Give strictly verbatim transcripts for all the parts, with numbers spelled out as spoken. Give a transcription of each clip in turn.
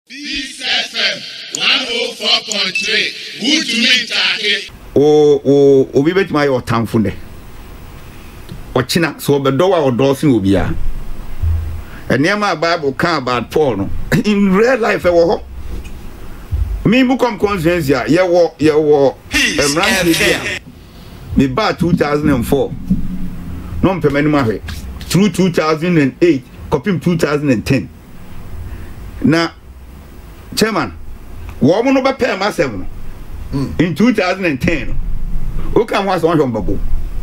Peace F M one oh four point three. Who to me take? O o obi bet my your tamfo ne. Ochina so obedo wa odosin obi a. Eniema Bible kan about Paul no. In real life e wo ho. Me mu come conscience ya ye wo ye wo emran media. Me ba two thousand four. No mpemani ma hwe. Through two thousand eight, copy two thousand ten. Na Chairman, woman no be pay myself in two thousand ten. Who can was on your bubble?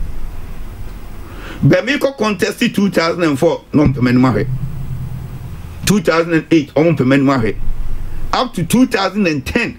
Bemiko contested two thousand four, non payment married. two thousand eight, on payment married. Up to two thousand ten.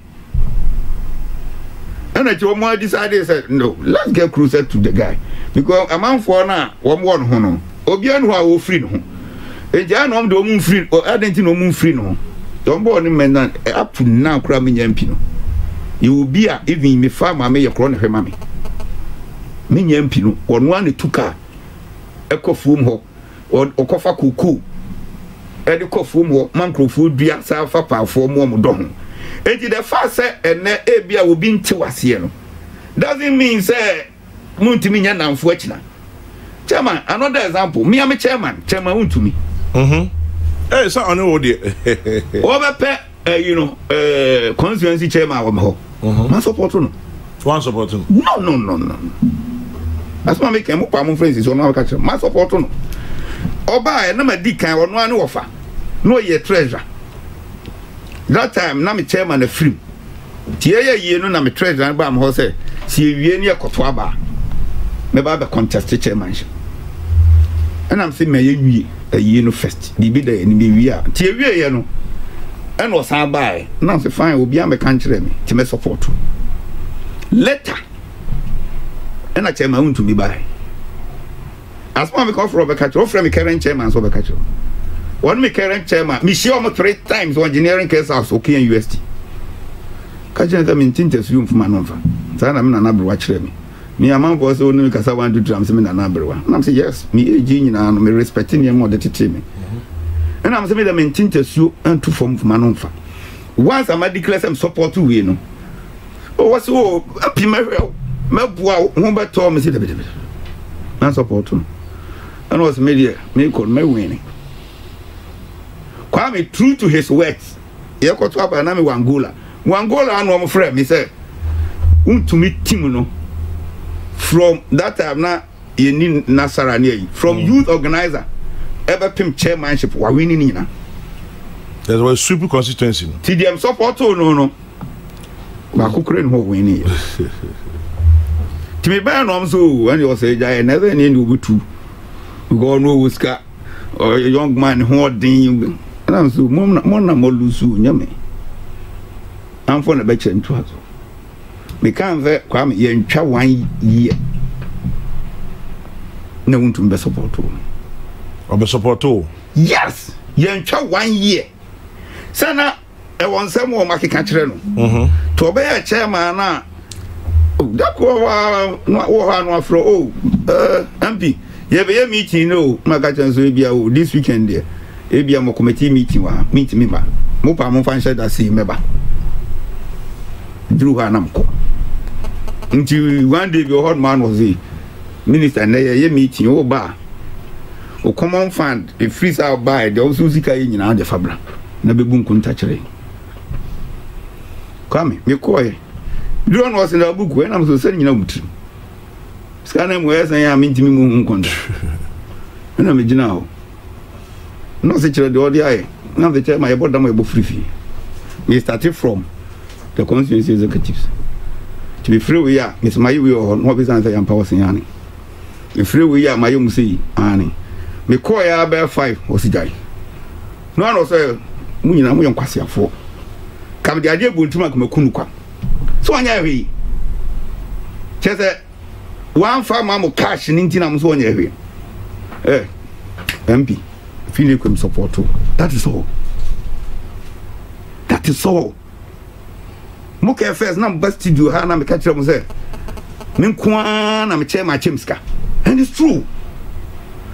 And I told my decided said, no, let's get closer to the guy. Because a man for now, one one hono. Obian who are free no. A jan on the moon free or adding no moon free no. Don't born in men up to now, cramming yampino. You will be a even me farmer may your chronic mammy. Min yampino, or one took a echo foom ho, or cofa cuckoo. Edico foom ho, mancro food beer, salfa power for more modon. It is the fast and Abia will be to us here. Doesn't mean, say, Muntiminian and Fortuna. Chairman, another example. Me, I'm a chairman. Chairman, to me. Mm hmm. Eh, so I know the over pet, you know, uh, constituency chairman of Ho. Man support no. One support no. No, no, no, no. That's why I make him up. Friends is on our catcher. Man support no. Oba, no me di kan one offer. No ye treasure. That time, na me chairman the free. Tiye ye no na me treasure ba am ho say. Si ewie ne ekoto aba. Me ba be contest chairmanship. And I'm saying, may you a year no first. The bidder and me, are. Tia, you know. And was I by. Now, the fine will be a country to me support. Letter. And I tell my own to be by. As one because for a catcher, offer me current chairman of a catcher. One me current chairman, me show me three times one engineering case house, okay, in U S T. Catching them in Tintas room for my number. So I'm not watching me. Me a man was only because I want to drums in another one. And I'm saying, yes, me a genius and me respecting you more than to me. And I'm saying, them intend to sue and to form for my own. Once I might declare some support to you. Oh, what's all a pimmer? Melbourne, whom but told me, said a bit of it. Man support him. And was media, me called me winning. Kwame true to his words. He got to up and I'm Wangola. Wangola and one friend, he said, um to meet Timono. From that time now, you need Nasarani from mm. youth organizer, ever pim chairmanship, we winning in. There was super constituency. T D M support no no. But who couldn't hold winning? To me, by no so when you say, I never need to two. Go no whisker or a young man hoarding. And I'm so mona more lusu, yummy. I'm for the betcha in two. Me can't ver kwame ye ntwa one year na wontum be support o be support o yes ye ntwa one year sana e won sem o makeka kire no mhm to be ya chairman na o da ko wa wo ha no afro o eh M P ye be ye meeting no maka so bia o this weekend there e bia mo committee meeting wa meeting me ba mo pa mo fan share that see me ba Drew Hanam ko. Until one day your hot man was the minister and they meeting oh bar. O common fund a freeze out by the also zika in the fabra. Never boom contacture. Come, me coy. Drone was in the book when I'm so sending out. Scan them where I am into me moon country. And I'm a general. No such a door the eye. Now the chair my bottom my book free. We started from the constituency executives. To be free we are, Miss Mayu or no business I am power saying. If free we are, my young see, Annie. Me call ya bear five was the guy. No one was a Munina Muyon Quasia four. Come the idea Buntuma Kunuka. So I know he. Just a one farm mamma cash in Intinam so near Eh, M P, Philip can support too. That is all. That is all. Moke first na best do ha na me catch them say me kwa na me chair my chimska and it's true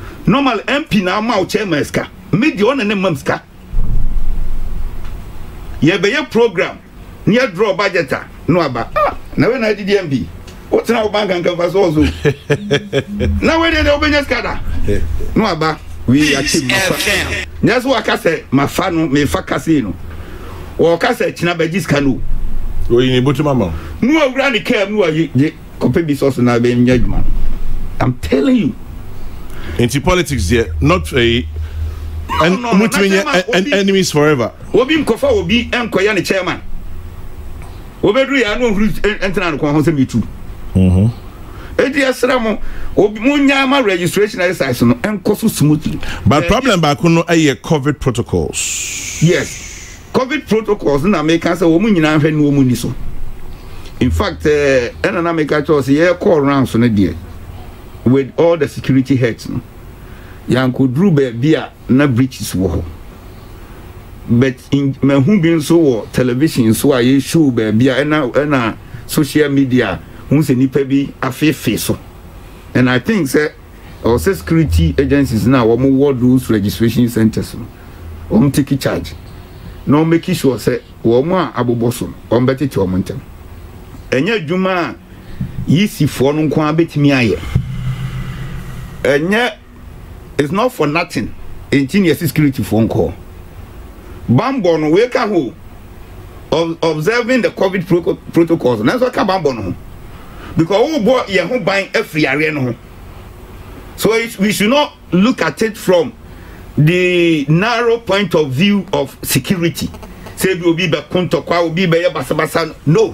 normal M P na ma chair my ska me di on na mamska ye be ye program near draw budget no aba ah na we na D D M B what na bank and canvas also na we dey obenya skada no aba we achieve mafa nyaso waka say mafa no me fa kase no wo kase china ba jiska no we ni butu mama no awura ni kem no ayi kope bi so na be nya djuma I'm telling you into politics there not a and no, no, no, and enemies forever obi mkofa obi enkoya ne chairman obedu ya no huru entra no kon ho me tu mhm edi asramo obi munya ma registration exercise no enkoso smoothly but uh, problem back no aye COVID protocols yes COVID protocols na make say wo munyina hwe no mu ni so in fact eh uh, na make sure say ye call rounds no there with all the security heads no yanko drew be bia na breaches wo but in me hu bi so wo television so aye show be bia na na social media hu se nipa bi afefe so and I think say our security agencies now we more those registration centers no we take charge no make sure say we mo aboboso we beti to mo ntem enya djuma yisifo no nko abetimi aye enya it's not for nothing engineer security phone call bambo no we ka ho observing the COVID pro protocols na so ka bambo no because we bo ye ho ban afriare no so it, we should not look at it from the narrow point of view of security say bi obi be konto kwa obi be ye basabasa no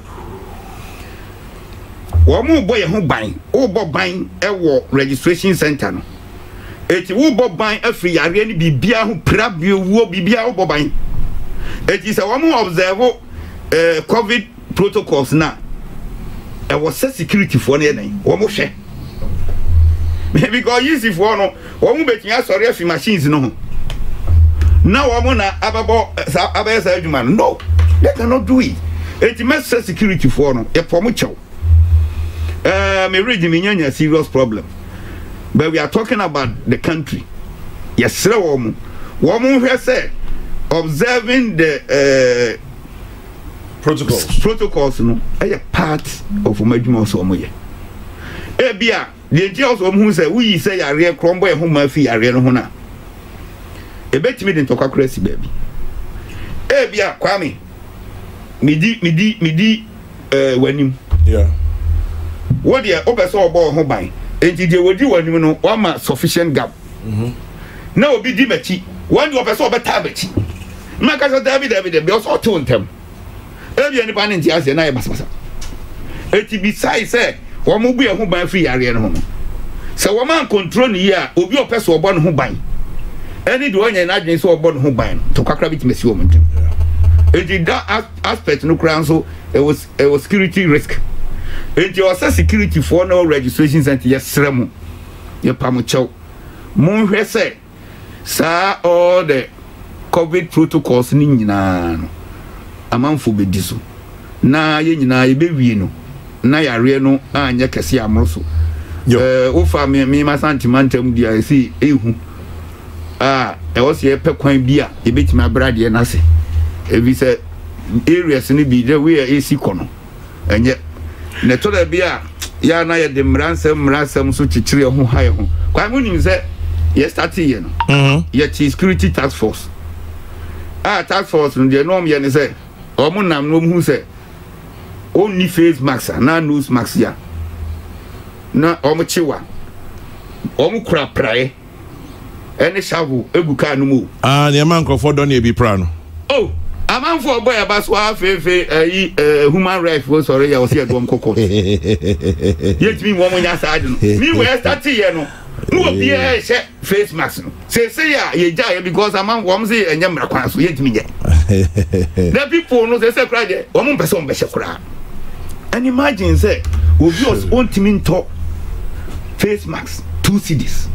wo mo bo ye ho ban wo bo ban e wo registration center no eti wo bo ban afri yare ni bibia ho prabio wo bibia wo bo ban eti se wo mo observe eh COVID protocols na e wo security for na den wo mo hwe because easy for no wo mo betia sori afi machines no na wo mo na ababo abesa adwuma no they cannot do it eti me security for no e pomo chew uh me read me nyanya serious problem but we are talking about the country yes wo mo wo mo hwe say observing the uh protocols protocols no a part of madwuma so mo ye e bia the details of who say we say yare krombo e ho ma fi yare no ho na e betimi de ntokwa krasi baby e bia kwame midi midi midi eh wanim yeah what dia obeso obo ho ban enti de wodi wanim no wa ma sufficient gap mhm na obi di machi one di obeso obeta machi maka so david david be so to ntem e bia ni pa nti ase na e basabasa enti besides say wo mo bu e ho ban free yare no ho se wo man control ni ya obi opeso obo no ho ban any do onye na adwen so obo no ho ban to kwakra bit mesi wo mo ntem enti that aspect no kran so it was it was security risk enti o say security for no registration center yesremu ye pamocho mo hwe say sa all the COVID protocols ni nyina no amanfo bediso na ye nyina ye bewie no na yare no anya kese amroso eh wo fa me me masantimantam dia si ehu ah e wo se pe kwan bia e betimi abrade na se e bi se areas ni bi there we are AC kono enye ne to da bia ya na ye de mransem mransem so chichire ho haye ho kwa mu nim se ye start ye no mhm ye security task force ah task force no de no me ne se o mu nam no mu se only face mask na nose mask ya na o mu chiwa o mu kura prae ene shavu eguka no mu ah ne man crofo don e bi pra no oh amanfo boy abaso afefe ayi human rights wo sorry ya wo se edom kokot yetimi wo mo nya saade no mi we start here no no obi e she face mask no say say ya ye ja ya because aman wo mo say enya mra kwan so yetimi nye the people no say say cry there wo mo person be she kura and imagine say obi os ontimi nto face mask two cedis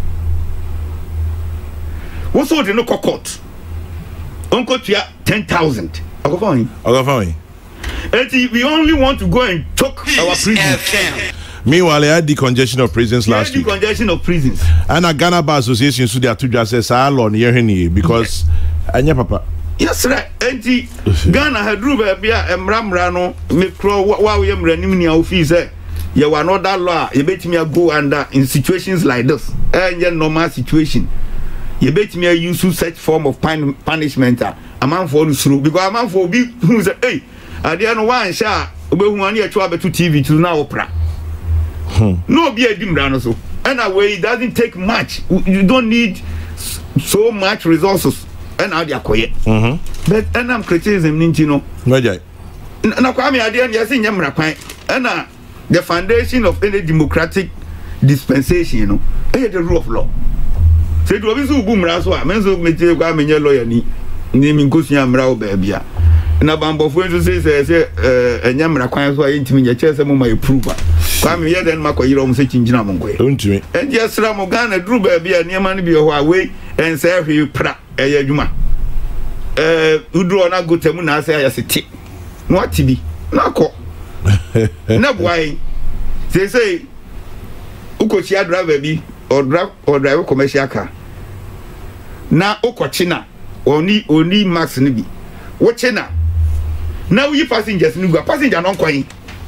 wo so de no kokot onko tia ten thousand ogo fine ogo fine and we only want to go and choke our prisons. Meanwhile, I had the congestion of prisons yeah, last the week. The congestion of prisons. And a Ghana Bar Association, so they are to just say, Salon, here, because, anya papa. Yes, right. Enti Ghana hadru ba bia emra mra no me kro wa we mra nim ni ofi say ye wa no that law ye betimi go under in situations like this. Eh normal situation. Ye betimi use such form of pun punishment a man for no suru because a man for be who say hey ade no wan sha obehu an ye twa betu T V to na opera. Hmm. No be a dimra no so. Anyway, it doesn't take much. You don't need so much resources. And how they are quiet. Mm-hmm. But and I'm criticism Nintino. Now, Kwame Adian, yes, in Yamrapai, and uh, the foundation of any democratic dispensation, you know, is the rule of law. Say to Abisu Boom Raswa, Menzo Mete Kwame lawyer, naming Kusia Mrao Babia. And a bumble of friends says, uh, and Yamraquan, so I intimate chess among my approval. Kwame here then Mako Yom Sitting Jinamongwe. Don't you? And yes, Ramogana drew baby and Yaman be away and say, you pra. Eh juma eh udro na go temu na ase ayasete no atibi na ko na boy say say ukochi driver bi or drive or drive commercial car na ukochi na oni oni max ni bi wo che na na wi passengers ni go passenger no kwan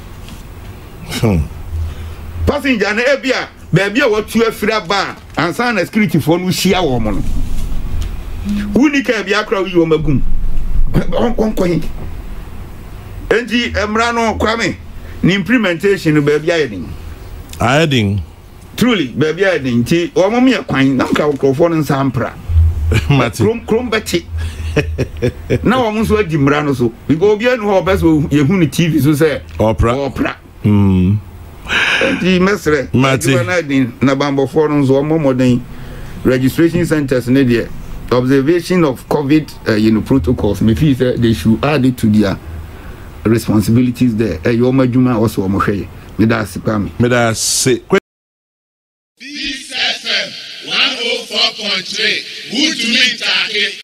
passenger na e bia ba bia wo tu afira ba ansa na security for no hia wo mo no unika bia kra wi wo magum onkonkoyin enji emra no Kwame ni implementation ba bia yedin ayedin truly ba bia yedin ti o mo me kwan na nka okrofo no nsampra mati krom krom beti na wo mo so adi mra no so because bia no ho beso ye hu ni T V so say opera opera mm enji mesre mati na din na bambo for no so mo modern registration centers ne there observation of COVID uh, you know protocols me feel say they should add it to their responsibilities there eh your majuma also o mo hwe me da sikami me da se Peace F M one oh four point three good to meet